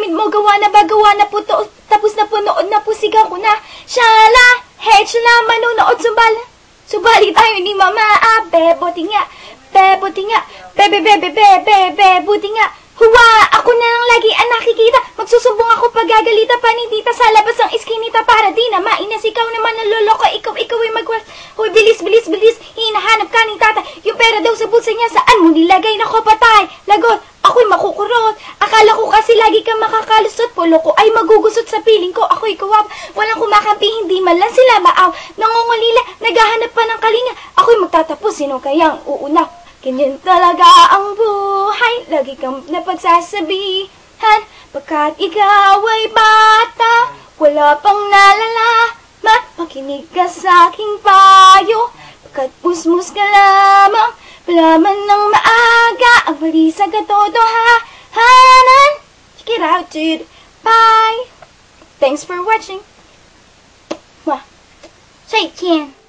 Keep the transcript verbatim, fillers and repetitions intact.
gagawin mo? Gawa na ba? Gawa na po to. Tapos na po, nood na po, sigaw ko na. Shala, hey, shala, manunood, sumbala. Subali tayo ni Mama, ah, bebote nga. Bebote nga. Bebe, bebe, bebe, bebe, buti nga. Huwa, ako na lang lagi ang nakikita. Magsusumbong ako pag gagalita pa ni tita sa labas ng iskinita para di na mainas. Ikaw naman naloloko, ikaw, ikaw ay magwas. Huy, bilis, bilis, bilis. Hinahanap ka ni tata. Yung pera daw sa bulsa niya, saan mo nilagay? Nako, patay. Lagot, ako'y makukurot. Akala ko kasi lagi kang makakalusot. Polo ko ay magugusot sa piling ko. Ako'y kawab. Walang kumakampi, hindi man lang sila maaw. Nangungulila, naghahanap pa ng kalinga. Ako'y magtatapos, sino kayang uuna? Ganyan talaga ang buhay, lagi kang napagsasabihan, pagkat ikaw ay bata, wala pang nalalaman, makinig ka sa aking payo, pagkat musmus ka lamang, malaman ng maaga, ang mali sa katotohanan. Check it out, dude. Bye! Thanks for watching. Mwah. 再见。